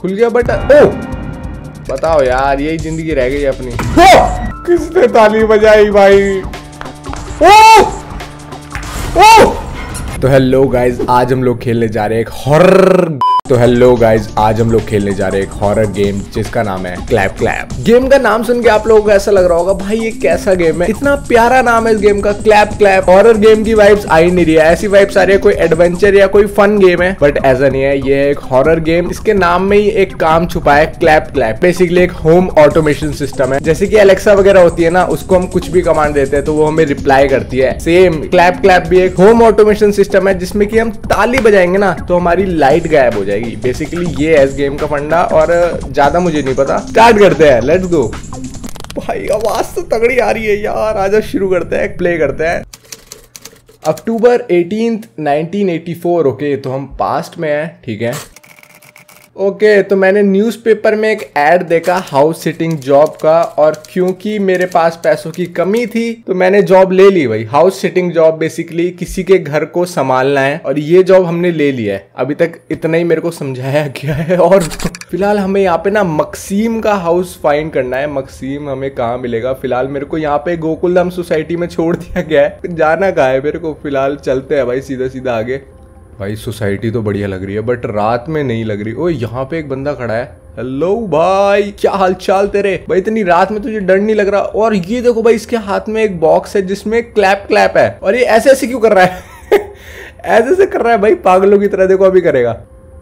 खुल गया बटन। ओ बताओ यार, यही जिंदगी रह गई अपनी। किसने ताली बजाई भाई? ओ ओ तो हेलो गाइज, आज हम लोग खेलने जा रहे हैं एक हॉरर। तो हेलो गाइज, आज हम लोग खेलने जा रहे हैं एक हॉरर गेम जिसका नाम है क्लैप क्लैप। गेम का नाम सुन के आप लोगों को ऐसा लग रहा होगा भाई ये कैसा गेम है, इतना प्यारा नाम है इस गेम का, क्लैप क्लैप। हॉरर गेम की वाइब्स आ ही नहीं रही है, ऐसी वाइब्स आ रही है कोई एडवेंचर या कोई फन गेम है, बट ऐसा नहीं है। ये एक हॉरर गेम, इसके नाम में ही एक काम छुपा है, क्लैप क्लैप। बेसिकली एक होम ऑटोमेशन सिस्टम है, जैसे कि एलेक्सा वगैरह होती है ना, उसको हम कुछ भी कमांड देते हैं तो वो हमें रिप्लाई करती है। सेम क्लैप क्लैप भी एक होम ऑटोमेशन सिस्टम है जिसमें कि हम ताली बजाएंगे ना तो हमारी लाइट गायब हो जाएगी। बेसिकली ये है इस गेम का फंडा, और ज्यादा मुझे नहीं पता। स्टार्ट करते हैं, लेट्स गो। भाई आवाज तो तगड़ी आ रही है यार, आजा शुरू करते हैं, प्ले करते हैं। अक्टूबर 18th 1984। ओके तो हम पास्ट में हैं, ठीक है। ओके तो मैंने न्यूज़पेपर में एक ऐड देखा हाउस सिटिंग जॉब का, और क्योंकि मेरे पास पैसों की कमी थी तो मैंने जॉब ले ली भाई। हाउस सिटिंग जॉब बेसिकली किसी के घर को संभालना है, और ये जॉब हमने ले लिया है। अभी तक इतना ही मेरे को समझाया गया है, और फिलहाल हमें यहाँ पे ना मकसीम का हाउस फाइंड करना है। मकसीम हमें कहाँ मिलेगा? फिलहाल मेरे को यहाँ पे गोकुलधाम सोसाइटी में छोड़ दिया गया है, जाना कहाँ है मेरे को? फिलहाल चलते हैं भाई सीधा सीधा आगे। भाई सोसाइटी तो बढ़िया लग रही है बट रात में नहीं लग रही। ओ यहाँ पे एक बंदा खड़ा है। हेलो भाई, क्या हालचाल तेरे? भाई इतनी रात में तुझे डर नहीं लग रहा? और ये देखो भाई, इसके हाथ में एक बॉक्स है जिसमें क्लैप क्लैप है, और ये ऐसे ऐसे क्यों कर रहा है? ऐसे ऐसे कर रहा है भाई, पागलों की तरह। देखो अभी करेगा।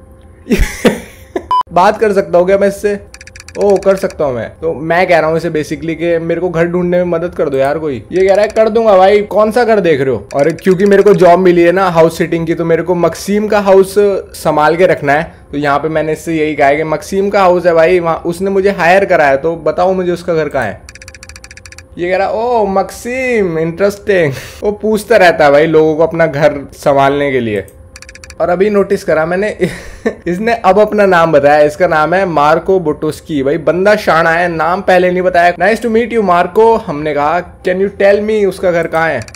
बात कर सकता हूँ क्या मैं इससे? ओ कर सकता हूँ मैं। तो मैं कह रहा हूँ इसे बेसिकली कि मेरे को घर ढूंढने में मदद कर दो यार कोई। ये कह रहा है कर दूंगा भाई। कौन सा घर देख रहे हो? और क्योंकि मेरे को जॉब मिली है ना हाउस सिटिंग की, तो मेरे को मकसीम का हाउस संभाल के रखना है। तो यहाँ पे मैंने इससे यही कहा है कि मकसीम का हाउस है भाई, वहाँ उसने मुझे हायर करा है, तो बताओ मुझे उसका घर कहाँ है। ये कह रहा ओ मकसीम, इंटरेस्टिंग। वो पूछता रहता है भाई लोगों को अपना घर संभालने के लिए। और अभी नोटिस करा मैंने इसने अब अपना नाम बताया, इसका नाम है मार्को बुटोस्की। भाई बंदा शाना है, नाम पहले नहीं बताया। Nice to meet you Marco. हमने कहा कैन यू टेल मी उसका घर कहाँ है?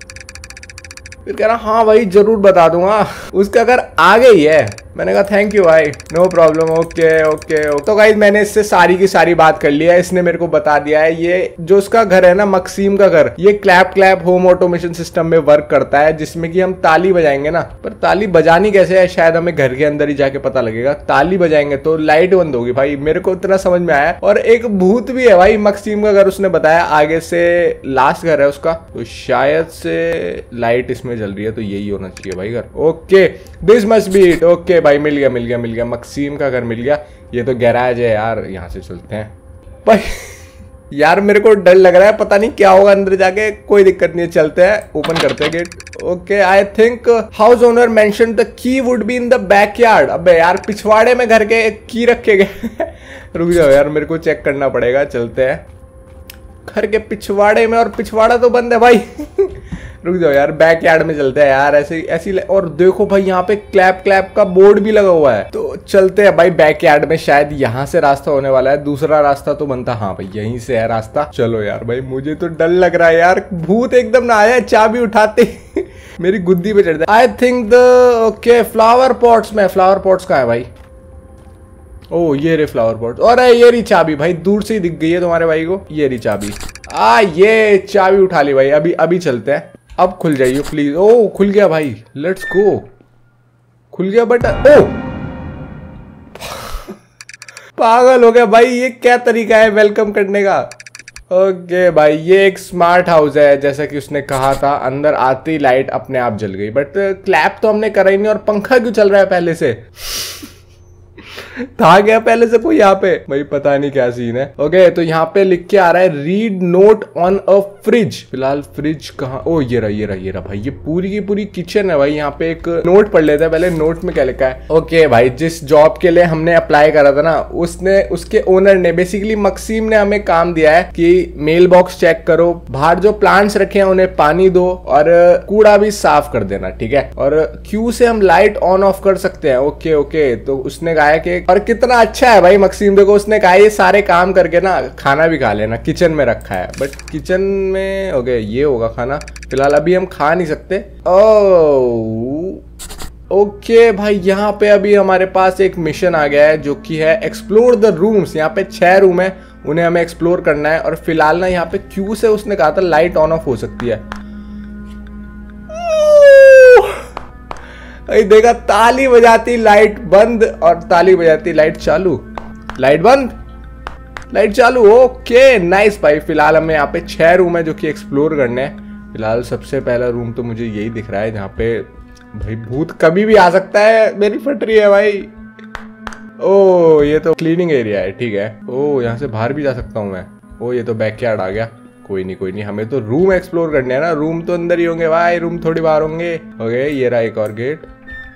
फिर कह रहा हाँ भाई जरूर बता दूंगा, उसका घर आगे ही है। मैंने कहा थैंक यू भाई, नो प्रॉब्लम, ओके ओके। तो गाइस मैंने इससे सारी की सारी बात कर लिया है, इसने मेरे को बता दिया है ये जो उसका घर है ना मकसीम का घर, ये clap clap home automation system में वर्क करता है, जिसमें कि हम ताली बजाएंगे ना। पर ताली बजानी कैसे है शायद हमें घर के अंदर ही जाके पता लगेगा। ताली बजाएंगे तो लाइट बंद होगी भाई, मेरे को इतना समझ में आया। और एक भूत भी है भाई मकसीम का घर, उसने बताया आगे से लास्ट घर है उसका, तो शायद से लाइट इसमें जल रही है, तो यही होना चाहिए भाई घर। Okay this must be it. Okay भाई मिल गया मिल गया मिल गया, मकसीम का घर मिल गया। ये तो गैराज है यार, यहाँ से चलते हैं भाई। यार मेरे को डर लग रहा है, पता नहीं क्या होगा अंदर जाके। कोई दिक्कत नहीं है, चलते हैं, ओपन करते हैं gate. Okay I think house owner mention the key would be in the backyard. अबे यार पिछवाड़े में घर के की रखे गए। रुक जाओ यार, मेरे को चेक करना पड़ेगा। चलते हैं घर के पिछवाड़े में, और पिछवाड़ा तो बंद है भाई। रुक जाओ यार, बैक यार्ड में चलते हैं यार। ऐसे ऐसी, और देखो भाई यहाँ पे क्लैप क्लैप का बोर्ड भी लगा हुआ है। तो चलते हैं भाई बैक यार्ड में, शायद यहाँ से रास्ता होने वाला है। दूसरा रास्ता तो बनता, हाँ भाई यहीं से है रास्ता। चलो यार भाई, मुझे तो डर लग रहा है यार, भूत एकदम ना आया चाबी उठाते मेरी गुद्दी पे चढ़ता है। I think the okay flower pots में। फ्लावर पॉट्स का है भाई? ओ ये रे फ्लावर पॉट, और ये रही चाबी भाई, दूर से ही दिख गई है तुम्हारे भाई को। ये रही चाबी, ये चाबी उठा ली भाई। अभी चलते हैं, अब खुल जाइए प्लीज। ओ खुल गया भाई, लेट्स गो। खुल गया बटन। ओ पागल हो गया भाई, ये क्या तरीका है वेलकम करने का? ओके भाई ये एक स्मार्ट हाउस है जैसा कि उसने कहा था। अंदर आते ही लाइट अपने आप जल गई, बट क्लैप तो हमने करा ही नहीं। और पंखा क्यों चल रहा है पहले से? था क्या पहले से कोई यहाँ पे? भाई पता नहीं क्या सीन है। ओके तो यहाँ पे लिख के आ रहा है read note on a fridge. फिलहाल फ्रिज कहाँ? ओ ये रहा भाई, ये पूरी की पूरी किचन है भाई। यहाँ पे एक नोट पढ़ लेते हैं पहले, नोट में क्या लिखा है। ओके भाई जिस जॉब के लिए हमने अप्लाई करा था ना, उसके ओनर ने बेसिकली मकसीम ने हमें काम दिया है कि मेल बॉक्स चेक करो, बाहर जो प्लांट्स रखे हैं उन्हें पानी दो, और कूड़ा भी साफ कर देना, ठीक है। और क्यू से हम लाइट ऑन ऑफ कर सकते हैं। ओके ओके तो उसने कहा है कि, और कितना अच्छा है भाई मकसीम, देखो उसने कहा ये सारे काम करके ना खाना भी खा लेना। किचन में रखा है, बट किचन में ओके ये होगा खाना। फिलहाल अभी हम खा नहीं सकते। ओके भाई, यहाँ पे अभी हमारे पास एक मिशन आ गया है जो कि है एक्सप्लोर द रूम्स। यहाँ पे 6 रूम है, उन्हें हमें एक्सप्लोर करना है। और फिलहाल ना यहाँ पे क्यू से उसने कहा था लाइट ऑन ऑफ हो सकती है। देखा, ताली बजाती लाइट बंद और ताली बजाती लाइट चालू। लाइट बंद, लाइट चालू। ओके नाइस भाई। फिलहाल हमें यहाँ पे 6 रूम है जो कि एक्सप्लोर करने हैं। फिलहाल सबसे पहला रूम तो मुझे यही दिख रहा है जहाँ पे भाई भूत कभी भी आ सकता है। मेरी फट रही है भाई। ओ ये तो क्लीनिंग एरिया है, ठीक है। ओ यहाँ से बाहर भी जा सकता हूँ मैं। ओ ये तो बैकयार्ड आ गया। कोई नहीं कोई नहीं, हमें तो रूम एक्सप्लोर करने हैं ना। रूम तो अंदर ही होंगे भाई, रूम थोड़ी बाहर होंगे। ओके ये रहा एक और गेट।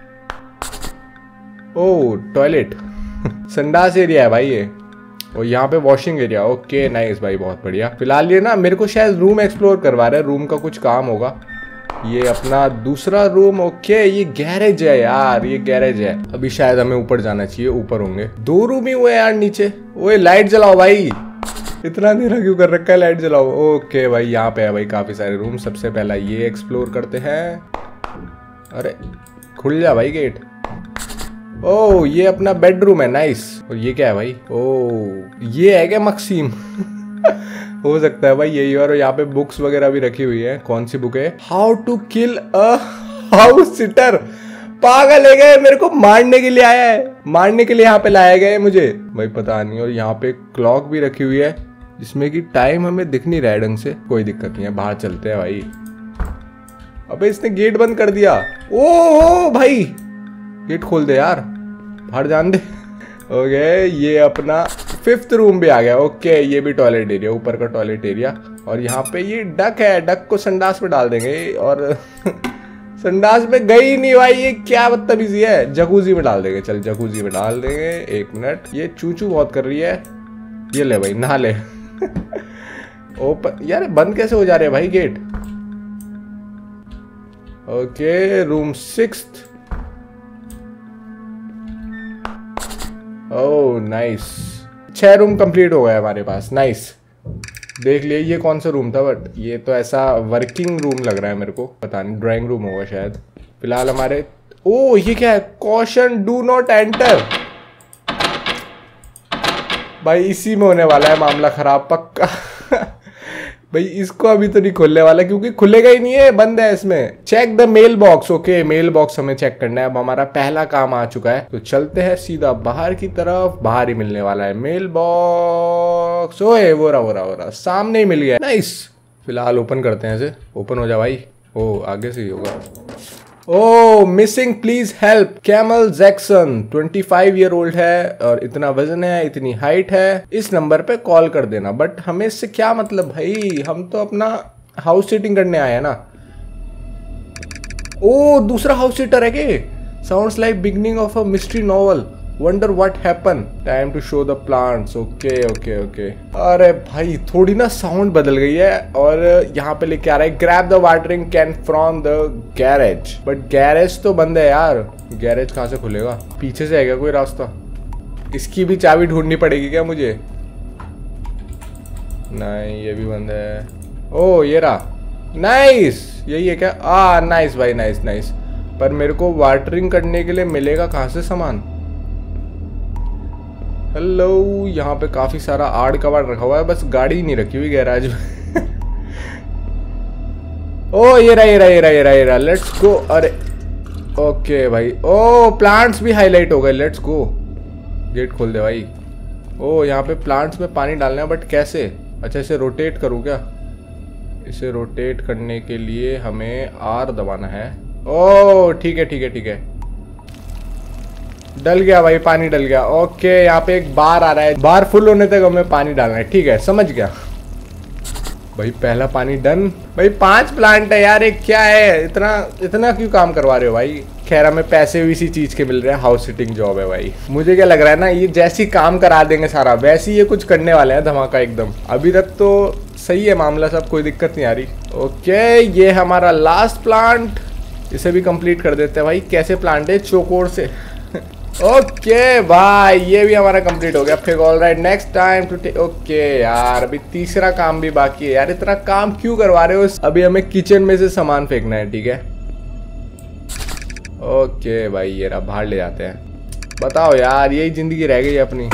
ओ टॉयलेट संडास एरिया है भाई ये। और यहाँ पे वॉशिंग एरिया। ओके नाइस भाई, बहुत बढ़िया। फिलहाल ये ना मेरे को शायद रूम एक्सप्लोर करवा रहे हैं, रूम का कुछ काम होगा। ये अपना दूसरा रूम। ओके ये गैरेज है यार, ये गैरेज है। अभी शायद हमें ऊपर जाना चाहिए, ऊपर होंगे। 2 रूम ही हुए यार नीचे। ओए लाइट जलाओ भाई, इतना अंधेरा क्यों कर रखा है, लाइट जलाओ। ओके भाई यहाँ पे है भाई काफी सारे रूम। सबसे पहला ये एक्सप्लोर करते हैं। अरे खुल जा भाई गेट। ओ ये अपना बेडरूम है, नाइस। और ये क्या है भाई? ओ ये है क्या मकसीम? हो सकता है भाई यही। और यहाँ पे बुक्स वगैरह भी रखी हुई है। कौन सी बुक है? How to kill a house sitter. पागल है गए, मेरे को मारने के लिए आया है, मारने के लिए यहाँ पे लाया गया है मुझे भाई, पता नहीं। और यहाँ पे क्लॉक भी रखी हुई है जिसमें कि टाइम हमें दिख नहीं रहा है ढंग से। कोई दिक्कत नहीं है, बाहर चलते हैं भाई। अबे इसने गेट बंद कर दिया। ओ भाई गेट खोल दे यार, बाहर जान दे। ओके ये अपना 5th रूम भी आ गया। ओके ये भी टॉयलेट एरिया, ऊपर का टॉयलेट एरिया। और यहाँ पे ये डक है, डक को संडास में डाल देंगे। और संडास में गई नहीं भाई, ये क्या बदतमीजी है। जकूजी में डाल देंगे, चल जकूजी में डाल देंगे। 1 मिनट, ये चूचू बहुत कर रही है। ये ले भाई नहा ले। ओपन यार, बंद कैसे हो जा रहे हैं भाई gate. Okay room 6th। Oh nice, 6 room complete हो गए हमारे पास, नाइस। देख लिए ये कौन सा रूम था, बट ये तो ऐसा वर्किंग रूम लग रहा है मेरे को, पता नहीं ड्राइंग रूम होगा शायद। फिलहाल हमारे ओ ये क्या है? Caution do not enter. भाई इसी में होने वाला है मामला खराब पक्का। भाई इसको अभी तो नहीं खोलने वाला क्योंकि खुलेगा ही नहीं है, बंद है इसमें। Check the mailbox. Okay mailbox हमें चेक करना है। अब हमारा पहला काम आ चुका है, तो चलते हैं सीधा बाहर की तरफ। बाहर ही मिलने वाला है मेल बॉक्स। ओए वो रहा सामने ही मिल गया, नाइस। फिलहाल ओपन करते हैं इसे। ओपन हो जा भाई। ओ आगे से ही होगा। ओ missing please help Camille Jackson, 25 year old है और इतना वजन है, इतनी हाइट है। इस नंबर पे कॉल कर देना। बट हमें इससे क्या मतलब भाई, हम तो अपना हाउस सीटिंग करने आए हैं ना। ओ दूसरा हाउस सीटर है के? Sounds like beginning of a mystery novel, wonder what happen, time to show the plants. Okay okay okay. अरे भाई थोड़ी ना साउंड बदल गई है। और यहाँ पे लेके आ रहा है grab the watering can from the garage. But garage तो बंद है यार, गैरेज कहाँ से खुलेगा? पीछे से है क्या कोई रास्ता? इसकी भी चाबी ढूंढनी पड़ेगी क्या मुझे? नहीं ये भी बंद है। ओ ये रहा, नाइस। यही है क्या? नाइस भाई, नाइस नाइस। पर मेरे को वाटरिंग करने के लिए मिलेगा कहाँ से सामान? हेलो, यहाँ पे काफी सारा आड़ कबाड़ रखा हुआ है, बस गाड़ी नहीं रखी हुई गैराज में। ओ ये रहा, लेट्स गो। अरे ओके भाई। ओ प्लांट्स भी हाईलाइट हो गए, लेट्स गो। गेट खोल दे भाई। ओ यहाँ पे प्लांट्स में पानी डालना है, बट कैसे? अच्छा इसे रोटेट करूँ क्या? इसे रोटेट करने के लिए हमें R दबाना है। ओ ठीक है ठीक है ठीक है, डल गया भाई, पानी डल गया। ओके यहाँ पे एक बार आ रहा है, बार फुल होने तक हमें पानी डालना है। ठीक है समझ गया भाई। पहला पानी डन। भाई 5 प्लांट है यार, एक क्या है? इतना क्यों काम करवा रहे हो भाई? खैर हमें पैसे भी इसी चीज के मिल रहे हैं, हाउस सिटिंग जॉब है भाई। मुझे क्या लग रहा है ना, ये जैसी काम करा देंगे सारा, वैसे ये कुछ करने वाले हैं धमाका एकदम। अभी तक तो सही है मामला सब, कोई दिक्कत नहीं आ रही। ओके ये हमारा लास्ट प्लांट, इसे भी कंप्लीट कर देते हैं भाई। कैसे प्लांट है? चौकोर से। ओके भाई ये भी हमारा कंप्लीट हो गया। फिर alright next time to take. Okay यार अभी तीसरा काम भी बाकी है यार, इतना काम क्यों करवा रहे हो? अभी हमें किचन में से सामान फेंकना है, ठीक है। ओके भाई, ये रहा, बाहर ले जाते हैं। बताओ यार, यही जिंदगी रह गई अपनी।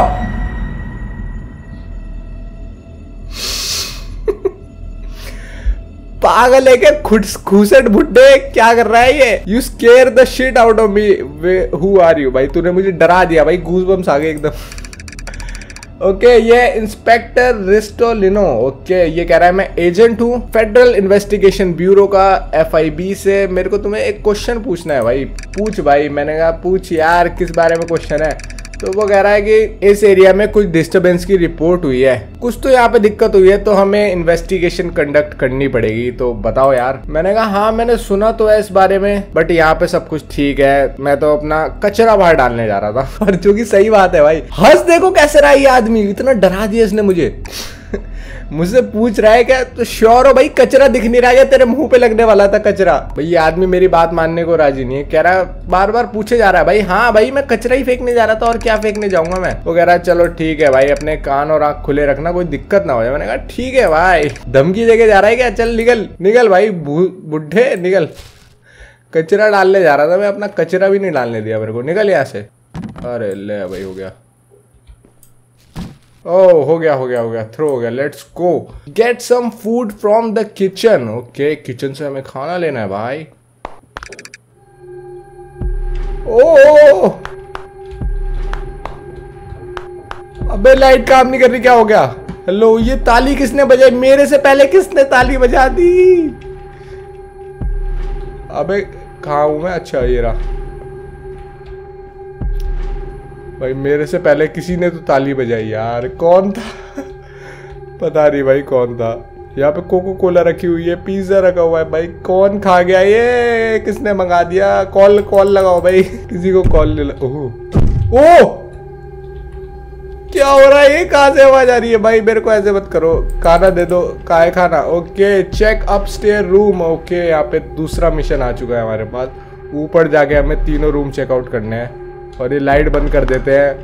पागल है क्या, खुसट बुड्ढे, क्या कर रहा है ये? You scare the shit out of me. Who are you? भाई तूने मुझे डरा दिया भाई, गूज़बम्स आ गए एकदम। ओके ये इंस्पेक्टर रिस्टोलिनो। ओके ये कह रहा है मैं एजेंट हूँ फेडरल इन्वेस्टिगेशन ब्यूरो का, FIB से। मेरे को तुम्हें एक क्वेश्चन पूछना है भाई। पूछ भाई। मैंने कहा पूछ यार, किस बारे में क्वेश्चन है? तो वो कह रहा है कि इस एरिया में कुछ डिस्टरबेंस की रिपोर्ट हुई है, कुछ तो यहाँ पे दिक्कत हुई है, तो हमें इन्वेस्टिगेशन कंडक्ट करनी पड़ेगी, तो बताओ यार। मैंने कहा हाँ मैंने सुना तो है इस बारे में, बट यहाँ पे सब कुछ ठीक है, मैं तो अपना कचरा बाहर डालने जा रहा था। और जो कि सही बात है भाई। हंस देखो कैसे रहा ये आदमी, इतना डरा दिया इसने मुझे। मुझसे पूछ रहा है क्या, तो श्योर हो भाई कचरा दिख नहीं रहा है, तेरे मुंह पे लगने वाला था कचरा। भाई ये आदमी मेरी बात मानने को राजी नहीं है, कह रहा बार बार पूछे जा रहा है भाई। हाँ भाई मैं कचरा ही फेंकने जा रहा था, और क्या फेंकने जाऊंगा मैं? वो कह रहा है चलो ठीक है भाई, अपने कान और आंख खुले रखना, कोई दिक्कत ना हो जाए। मैंने कहा ठीक है भाई। धमकी देके जा रहा है क्या? चल निकल निकल भाई बुढ़े निकल। कचरा डालने जा रहा था मैं, अपना कचरा भी नहीं डालने दिया मेरे को। निकल यहाँ से। अरे ले भाई, हो गया। ओह हो गया हो गया हो गया, थ्रो हो गया। Let's go get some food from the kitchen. Okay kitchen से हमें खाना लेना है भाई। ओह अबे लाइट काम नहीं कर रही, क्या हो गया? हेलो, ये ताली किसने बजाई? मेरे से पहले किसने ताली बजा दी? अबे कहाँ हूं मैं? अच्छा ये रहा भाई, मेरे से पहले किसी ने तो ताली बजाई यार। कौन था? पता नहीं भाई कौन था। यहाँ पे कोको कोला रखी हुई है, पिज्जा रखा हुआ है भाई। कौन खा गया ये? किसने मंगा दिया? कॉल लगाओ भाई। किसी को कॉल ओह क्या हो रहा है? ये कहाँ से आवाज आ रही है भाई? मेरे को ऐसे मत करो। खाना दे दो। का है खाना? Okay check upstair room. Okay यहाँ पे दूसरा मिशन आ चुका है हमारे पास। ऊपर जाके हमें तीनों रूम चेकआउट करने हैं, और ये लाइट बंद कर देते हैं।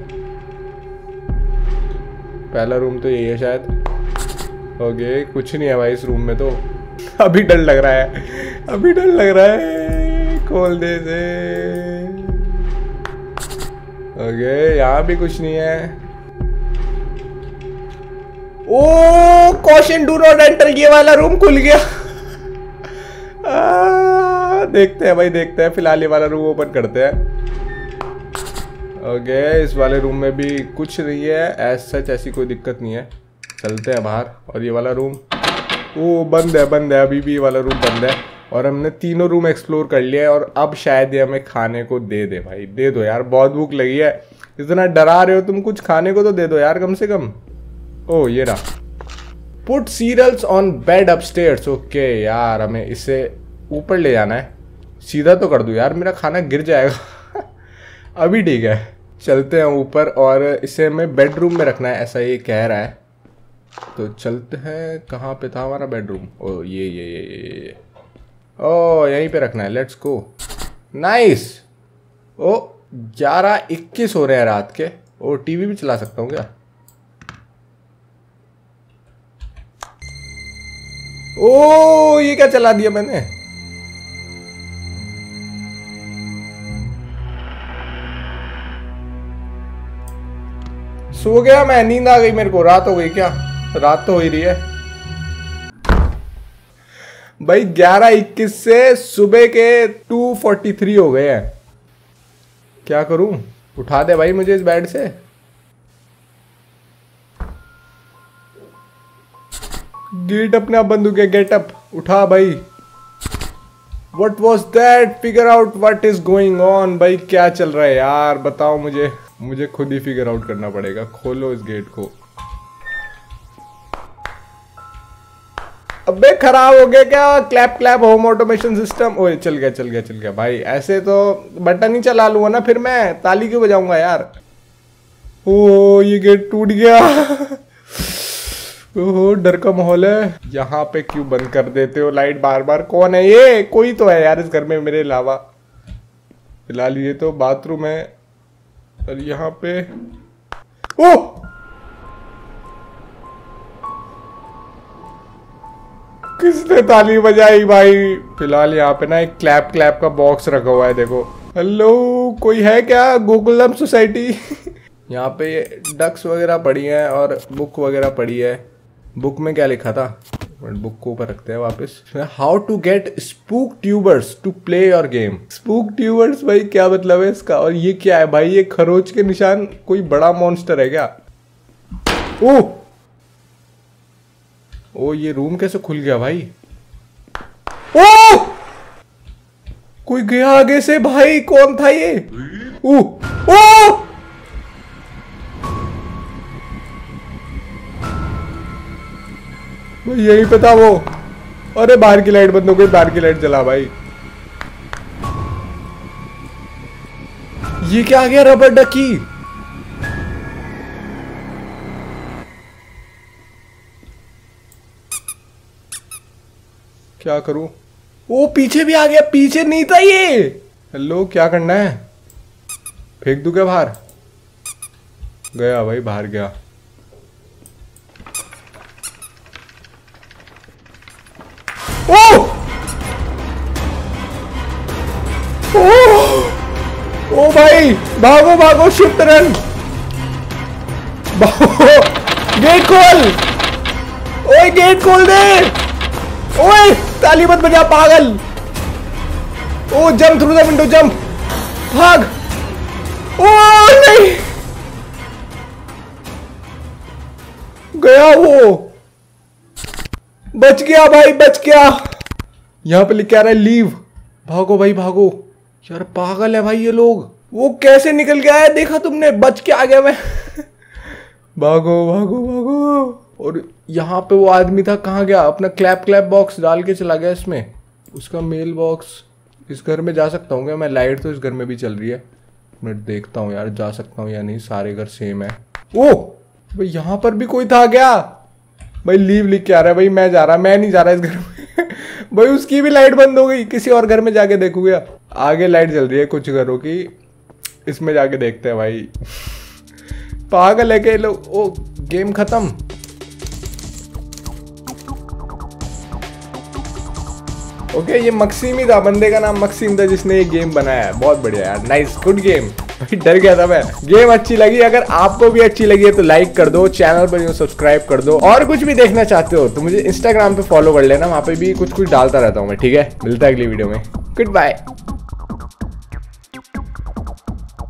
पहला रूम तो यही है शायद। ओके कुछ नहीं है भाई इस रूम में तो। अभी डर लग रहा है, अभी डर लग रहा है। खोल दे से। ओके यहाँ भी कुछ नहीं है। ओ कॉशन डू नॉट एंटर, ये वाला रूम खुल गया। देखते हैं भाई, देखते हैं। फिलहाल ये वाला रूम ओपन करते हैं। ओके इस वाले रूम में भी कुछ नहीं है, एज सच ऐसी कोई दिक्कत नहीं है। चलते हैं बाहर। और ये वाला रूम ओ बंद है, अभी भी ये वाला रूम बंद है। और हमने तीनों रूम एक्सप्लोर कर लिया है, और अब शायद ये हमें खाने को दे दे भाई। दे दो यार, बहुत भूख लगी है। इतना डरा रहे हो तुम, कुछ खाने को तो दे दो यार कम से कम। ओ ये रहा। Put cereals on bed upstairs. Okay यार हमें इसे ऊपर ले जाना है। सीधा तो कर दो यार, मेरा खाना गिर जाएगा। अभी ठीक है, चलते हैं ऊपर, और इसे हमें बेडरूम में रखना है, ऐसा ये कह रहा है। तो चलते हैं। कहाँ पे था हमारा बेडरूम? ओ ये ओ यहीं पे रखना है। Let's go. नाइस। ओ 11:21 हो रहे हैं रात के। ओ टीवी भी चला सकता हूँ क्या? ओ ये क्या चला दिया मैंने? सो गया मैं, नींद आ गई मेरे को। रात हो गई क्या? रात तो हो ही रही है भाई। 11:21 से सुबह के 2:43 हो गए हैं। क्या करूं? उठा दे भाई मुझे इस बेड से। गेट अपने आप बंद हो गया। गेट अप, उठा भाई। What was that? Figure out what is going on। भाई क्या चल रहा है यार, बताओ मुझे खुद ही फिगर आउट करना पड़ेगा। खोलो इस गेट को। अबे खराब हो गया क्या? Clap home automation system. ओए चल गया भाई। ऐसे तो बटन ही चला लूंगा ना, फिर मैं ताली क्यों बजाऊंगा यार? ओ ये गेट टूट गया। ओह डर का माहौल है। यहाँ पे क्यों बंद कर देते हो लाइट बार बार? कौन है ये? कोई तो है यार इस घर में मेरे अलावा। फिलहाल ये तो बाथरूम है, और यहाँ पे ओह किसने ताली बजाई भाई। फिलहाल यहाँ पे ना एक क्लैप क्लैप का बॉक्स रखा हुआ है, देखो। हेलो, कोई है क्या? गोकुलम सोसाइटी। यहाँ पे डक्स वगैरह पड़ी हैं और बुक वगैरह पड़ी है। बुक में क्या लिखा था? बुक को ऊपर रखते हैं वापस। How to get spook tubers to play your game. Spook tubers भाई क्या मतलब है इसका? और ये क्या है भाई? ये खरोच के निशान कोई बड़ा मॉन्स्टर है क्या? ओह ओ, ये रूम कैसे खुल गया भाई? ओ, कोई गया आगे से भाई। कौन था ये? ओ ओ भाई यही पे था वो। अरे बाहर की लाइट बंद हो गई, बाहर की लाइट जला भाई। ये क्या आ गया? Rubber ducky. क्या करूं? ओ पीछे भी आ गया, पीछे नहीं था ये। हेलो, क्या करना है? फेंक दूं क्या बाहर? गया भाई, बाहर गया। ओ ओ भाई, भागो भागो, शिफ्ट रन, भागो। गेट खोल, ओए गेट खोल दे। ओए ताली मत बजा पागल। ओ jump through the window, jump, भाग। ओ नहीं, गया वो। बच गया भाई, बच गया। यहाँ पे लिखा रहा है लीव। भागो भाई भागो। यार पागल है भाई ये लोग। वो कैसे निकल गया है देखा तुमने? बच के आ गया मैं। भागो भागो भागो। और यहाँ पे वो आदमी था, कहाँ गया? अपना क्लैप क्लैप बॉक्स डाल के चला गया इसमें। उसका मेल बॉक्स। इस घर में जा सकता हूँ क्या मैं? लाइट तो इस घर में भी चल रही है। मैं देखता हूँ यार, जा सकता हूँ या नहीं। सारे घर सेम है। ओ भाई, यहाँ पर भी कोई था क्या? भाई लीव लिख के आ रहा है भाई। मैं जा रहा, मैं नहीं जा रहा इस घर में। भाई उसकी भी लाइट बंद हो गई। किसी और घर में जाके देखूंगा। आगे लाइट जल रही है कुछ घरों की, इसमें जाके देखते हैं भाई। पागल है के लोग। ओ गेम खत्म। ओके, ये मक्सीम ही था, बंदे का नाम मक्सीम था जिसने ये गेम बनाया है। बहुत बढ़िया यार, नाइस, गुड गेम। भाई डर गया था मैं। गेम अच्छी लगी, अगर आपको भी अच्छी लगी है तो लाइक कर दो, चैनल पर सब्सक्राइब कर दो। और कुछ भी देखना चाहते हो तो मुझे इंस्टाग्राम पे फॉलो कर लेना, वहां पे भी कुछ डालता रहता हूँ मैं। ठीक है, मिलता है अगली वीडियो में। Good bye.